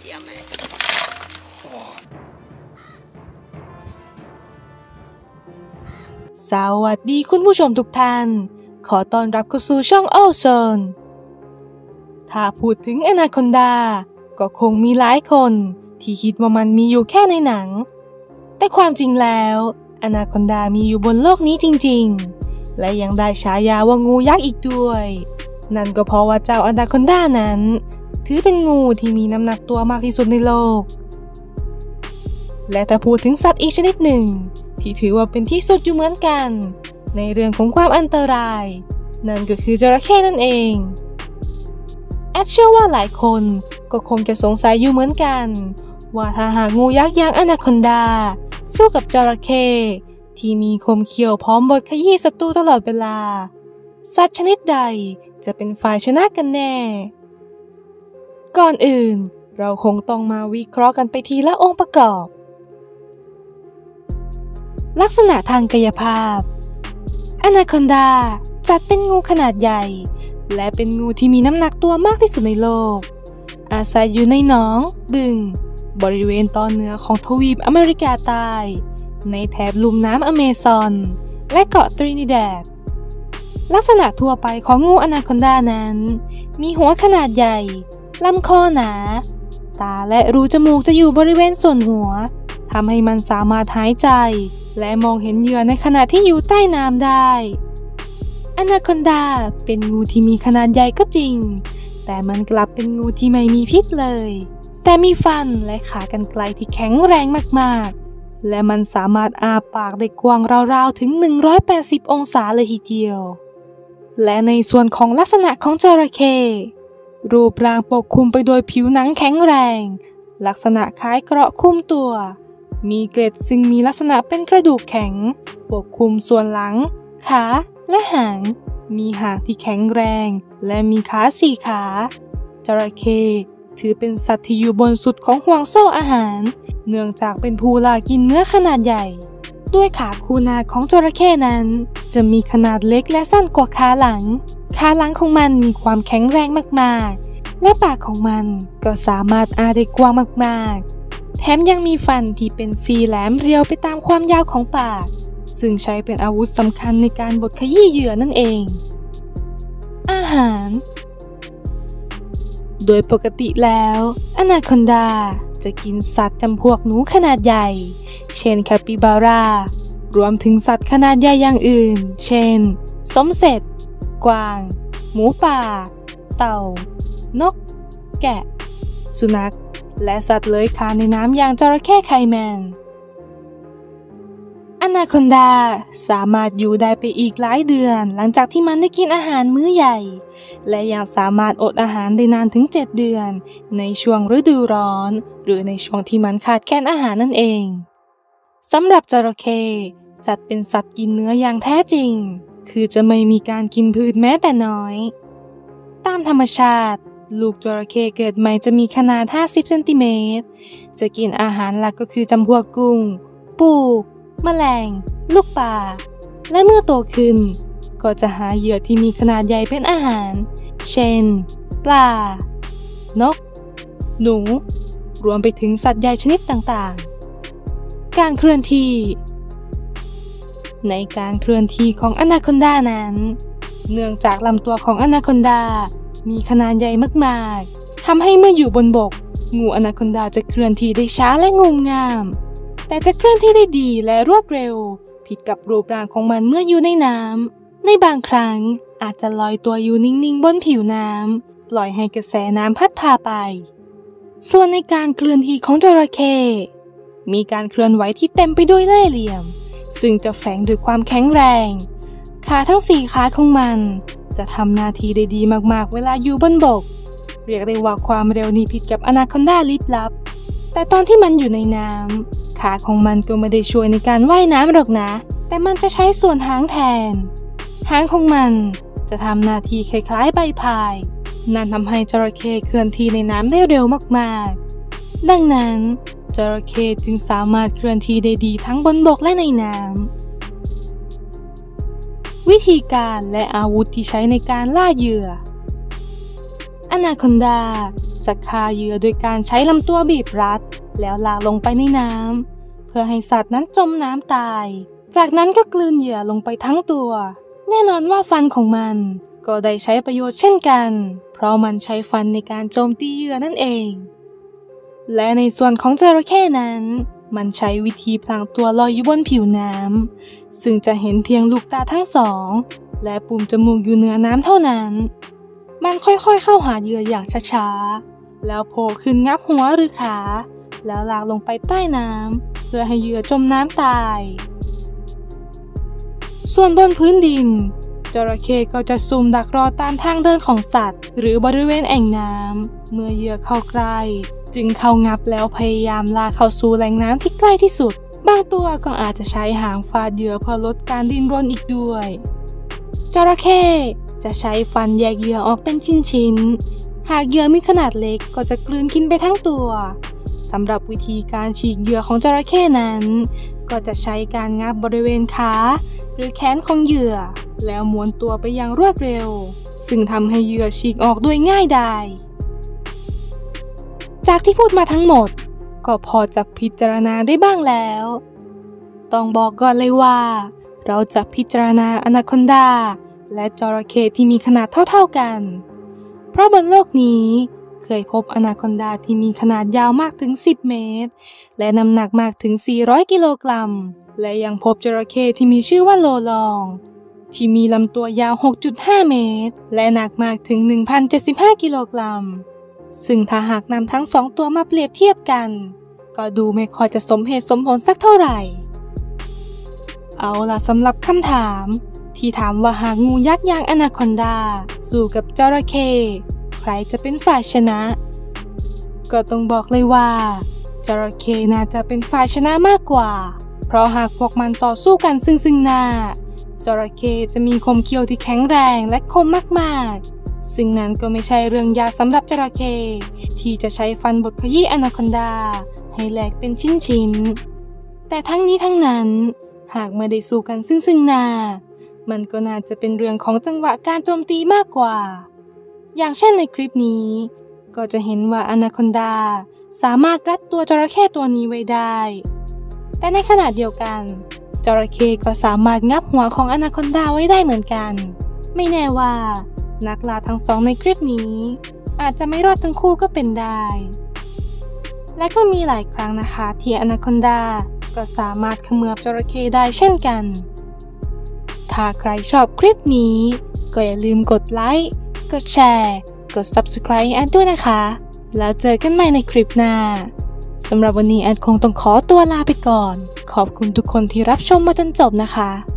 Damn it. สวัสดีคุณผู้ชมทุกท่านขอต้อนรับเข้าสู่ช่องโอโซนถ้าพูดถึงอนาคอนดาก็คงมีหลายคนที่คิดว่ามันมีอยู่แค่ในหนังแต่ความจริงแล้วอนาคอนดามีอยู่บนโลกนี้จริงๆและยังได้ฉายาว่างูยักษ์อีกด้วยนั่นก็เพราะว่าเจ้าอนาคอนดานั้นถือเป็นงูที่มีน้ำหนักตัวมากที่สุดในโลกและถ้าพูดถึงสัตว์อีกชนิดหนึ่งที่ถือว่าเป็นที่สุดอยู่เหมือนกันในเรื่องของความอันตรายนั่นก็คือจระเข้นั่นเองแอดเชื่อว่าหลายคนก็คงจะสงสัยอยู่เหมือนกันว่าถ้าหากงูยักษ์อย่างอนาคอนดาสู้กับจระเข้ที่มีคมเขี้ยวพร้อมบดขยี้ศัตรูตลอดเวลาสัตว์ชนิดใดจะเป็นฝ่ายชนะกันแน่ก่อนอื่นเราคงต้องมาวิเคราะห์กันไปทีละองค์ประกอบลักษณะทางกายภาพอนาคอนดาจัดเป็นงูขนาดใหญ่และเป็นงูที่มีน้ำหนักตัวมากที่สุดในโลกอาศัยอยู่ในหนองบึงบริเวณตอนเหนือของทวีปอเมริกาใต้ในแถบลุ่มน้ำอเมซอนและเกาะตรินิแดดลักษณะทั่วไปของงูอนาคอนดานั้นมีหัวขนาดใหญ่ลำคอหนาตาและรูจมูกจะอยู่บริเวณส่วนหัวทำให้มันสามารถหายใจและมองเห็นเหยื่อในขณะที่อยู่ใต้น้ำได้อนาคอนดาเป็นงูที่มีขนาดใหญ่ก็จริงแต่มันกลับเป็นงูที่ไม่มีพิษเลยแต่มีฟันและขากรรไกรที่แข็งแรงมากๆและมันสามารถอ้าปากได้กว้างราวๆถึง180องศาเลยทีเดียวและในส่วนของลักษณะของจระเข้รูปร่างปกคลุมไปโดยผิวหนังแข็งแรงลักษณะคล้ายเกราะคลุมตัวมีเกล็ดซึ่งมีลักษณะเป็นกระดูกแข็งปกคลุมส่วนหลังขาและหางมีหางที่แข็งแรงและมีขา4ขาจระเข้ถือเป็นสัตว์ที่อยู่บนสุดของห่วงโซ่อาหารเนื่องจากเป็นผู้ล่ากินเนื้อขนาดใหญ่ด้วยขาคู่หน้าของจระเข้นั้นจะมีขนาดเล็กและสั้นกว่าขาหลังของมันมีความแข็งแรงมากๆและปากของมันก็สามารถอ้าได้กว้างมากๆแถมยังมีฟันที่เป็นสี่แหลมเรียวไปตามความยาวของปากซึ่งใช้เป็นอาวุธสำคัญในการบดขยี้เหยื่อนั่นเองอาหารโดยปกติแล้วอนาคอนดาจะกินสัตว์จำพวกหนูขนาดใหญ่เช่นแคปิบารารวมถึงสัตว์ขนาดใหญ่อย่างอื่นเช่นส้มเสร็จกวางหมูป่าเต่านกแกะสุนัขและสัตว์เลื้อยคลานในน้ำอย่างจระเข้ไคแมนอนาคอนดาสามารถอยู่ได้ไปอีกหลายเดือนหลังจากที่มันได้กินอาหารมื้อใหญ่และยังสามารถอดอาหารได้นานถึง7 เดือนในช่วงฤดูร้อนหรือในช่วงที่มันขาดแคลนอาหารนั่นเองสำหรับจระเข้จัดเป็นสัตว์กินเนื้ออย่างแท้จริงคือจะไม่มีการกินพืชแม้แต่น้อยตามธรรมชาติลูกจระเข้เกิดใหม่จะมีขนาด50 เซนติเมตรจะกินอาหารหลักก็คือจำพวกกุ้งปูแมลงลูกปลาและเมื่อโตขึ้นก็จะหาเหยื่อที่มีขนาดใหญ่เป็นอาหารเช่นปลานกหนูรวมไปถึงสัตว์ใหญ่ชนิดต่างๆการเคลื่อนที่ในการเคลื่อนที่ของอนาคอนดานั้นเนื่องจากลำตัวของอนาคอนดามีขนาดใหญ่มากๆทำให้เมื่ออยู่บนบกงูอนาคอนดาจะเคลื่อนที่ได้ช้าและงุ่มง่ามแต่จะเคลื่อนที่ได้ดีและรวดเร็วผิดกับรูปร่างของมันเมื่ออยู่ในน้ำในบางครั้งอาจจะลอยตัวอยู่นิ่งๆบนผิวน้ำปล่อยให้กระแสน้ำพัดพาไปส่วนในการเคลื่อนที่ของจระเข้มีการเคลื่อนไหวที่เต็มไปด้วยเล่ห์เหลี่ยมซึ่งจะแฝงด้วยความแข็งแรงขาทั้ง4ขาของมันจะทำหน้าที่ได้ดีมากๆเวลาอยู่บนบกเรียกได้ว่าความเร็วนี้ผิดกับอนาคอนดาลิบลับแต่ตอนที่มันอยู่ในน้ำขาของมันก็ไม่ได้ช่วยในการว่ายน้ำหรอกนะแต่มันจะใช้ส่วนหางแทนหางของมันจะทำหน้าที่คล้ายๆใบพายนั่นทำให้จระเข้เคลื่อนที่ในน้ำได้เร็วมากๆดังนั้นจระเข้จึงสามารถเคลื่อนที่ได้ดีทั้งบนบกและในน้ำวิธีการและอาวุธที่ใช้ในการล่าเหยื่ออนาคอนดาจะฆ่าเหยื่อโดยการใช้ลำตัวบีบรัดแล้วลากลงไปในน้ำเพื่อให้สัตว์นั้นจมน้ำตายจากนั้นก็กลืนเหยื่อลงไปทั้งตัวแน่นอนว่าฟันของมันก็ได้ใช้ประโยชน์เช่นกันเพราะมันใช้ฟันในการโจมตีเหยื่อนั่นเองและในส่วนของจระเข้นั้นมันใช้วิธีพลางตัวลอยอยู่บนผิวน้ำซึ่งจะเห็นเพียงลูกตาทั้งสองและปุ่มจมูกอยู่เหนือน้ำเท่านั้นมันค่อยๆเข้าหาเหยื่ออย่างช้าๆแล้วโผล่ขึ้นงับหัวหรือขาแล้วลากลงไปใต้น้ำเพื่อให้เหยื่อจมน้ำตายส่วนบนพื้นดินจระเข้ก็จะซุ่มดักรอตามทางเดินของสัตว์หรือบริเวณแอ่งน้ำเมื่อเหยื่อเข้าใกล้จึงเข้างับแล้วพยายามลากเข้าสู่แหล่งน้ำที่ใกล้ที่สุดบางตัวก็อาจจะใช้หางฟาดเหยื่อเพื่อลดการดิ้นรนอีกด้วยจระเข้จะใช้ฟันแยกเหยื่อออกเป็นชิ้นๆหากเหยื่อมีขนาดเล็กก็จะกลืนกินไปทั้งตัวสำหรับวิธีการฉีกเหยื่อของจระเข้นั้นก็จะใช้การงับบริเวณขาหรือแขนของเหยื่อแล้วม้วนตัวไปอย่างรวดเร็วซึ่งทำให้เหยื่อฉีกออกด้วยง่ายดายจากที่พูดมาทั้งหมดก็พอจะพิจารณาได้บ้างแล้วต้องบอกก่อนเลยว่าเราจะพิจารณาอนาคอนดาและจระเข้ที่มีขนาดเท่าๆกันเพราะบนโลกนี้เคยพบอนาคอนดาที่มีขนาดยาวมากถึง10 เมตรและน้ำหนักมากถึง400 กิโลกรัมและยังพบจระเข้ที่มีชื่อว่าโลลองที่มีลำตัวยาว 6.5 เมตรและหนักมากถึง 1,075 กิโลกรัมซึ่งถ้าหากนำทั้ง2ตัวมาเปรียบเทียบกันก็ดูไม่ค่อยจะสมเหตุสมผลสักเท่าไหร่เอาล่ะสำหรับคำถามที่ถามว่าหากงูยักษ์อย่างอนาคอนดาสู้กับจระเข้ใครจะเป็นฝ่ายชนะก็ต้องบอกเลยว่าจระเข้น่าจะเป็นฝ่ายชนะมากกว่าเพราะหากพวกมันต่อสู้กันซึ่งหน้าจระเข้จะมีคมเขี้ยวที่แข็งแรงและคมมากๆซึ่งนั้นก็ไม่ใช่เรื่องยากสำหรับจระเข้ที่จะใช้ฟันบดขยี้อนาคอนดาให้แหลกเป็นชิ้นๆแต่ทั้งนี้ทั้งนั้นหากไม่ได้สู้กันซึ่งหน้ามันก็น่าจะเป็นเรื่องของจังหวะการโจมตีมากกว่าอย่างเช่นในคลิปนี้ก็จะเห็นว่าอนาคอนดาสามารถรัดตัวจระเข้ตัวนี้ไว้ได้แต่ในขณะเดียวกันจระเข้ก็สามารถงับหัวของอนาคอนดาไว้ได้เหมือนกันไม่แน่ว่านักล่าทั้งสองในคลิปนี้อาจจะไม่รอดทั้งคู่ก็เป็นได้และก็มีหลายครั้งนะคะที่อนาคอนดาก็สามารถเขมือบจระเข้ได้เช่นกันถ้าใครชอบคลิปนี้ก็อย่าลืมกดไลค์กดแชร์กด Subscribe แอดด้วยนะคะแล้วเจอกันใหม่ในคลิปหน้าสำหรับวันนี้แอดคงต้องขอตัวลาไปก่อนขอบคุณทุกคนที่รับชมมาจนจบนะคะ